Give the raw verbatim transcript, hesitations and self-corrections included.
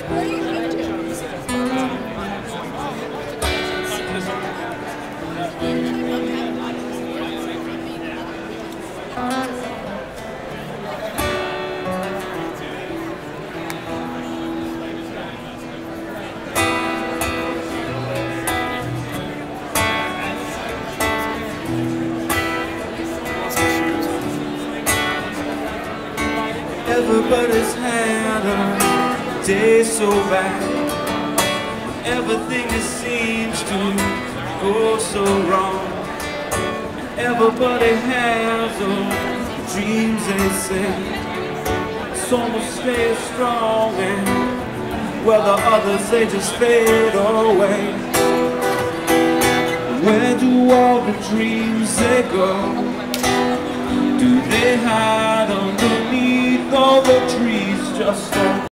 Everybody's had a day so bad. Everything just seems to go so wrong. Everybody has those dreams, they say. Some will stay strong, and while the others, they just fade away. Where do all the dreams they go? Do they hide underneath all the trees just